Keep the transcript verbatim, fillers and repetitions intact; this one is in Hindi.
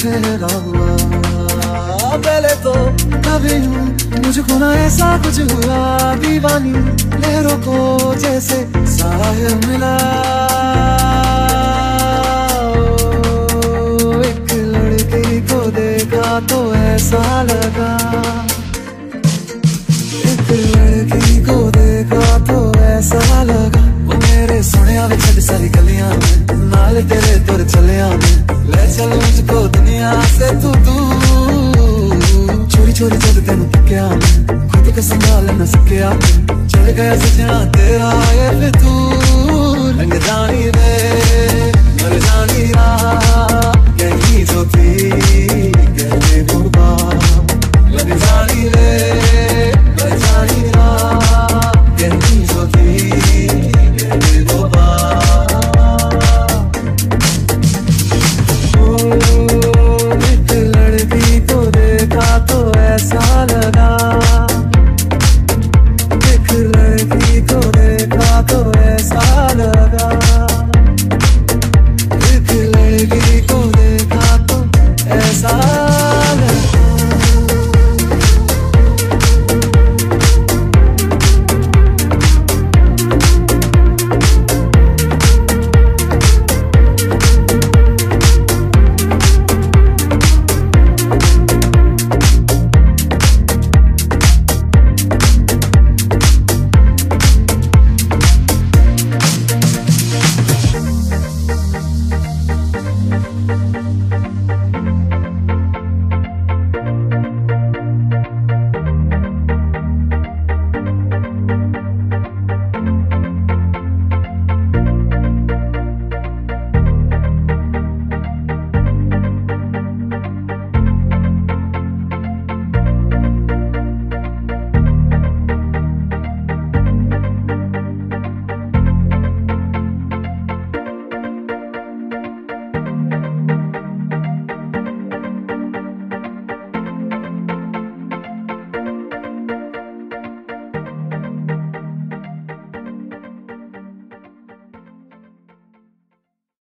ठहरा हुआ। पहले तो कभी हूँ मुझको ना ऐसा कुछ हुआ, दीवानी लहरों को जैसे साहिल मिला। एक लड़की को देखा तो ऐसा लगा, एक लड़की को देखा तो ऐसा लगा। वो मेरे सुनिया में छड़ सारी गलियां में, नाल तेरे तुर चलिया में, ले चल मुझको दुनिया से तू दूर। चोरी चोरी जब तेनू तकिया मैं, खुद को संभाल न सकिया, चल गया सजना तेरा ये फितूर। रंग जानी रे मर जानी रहा,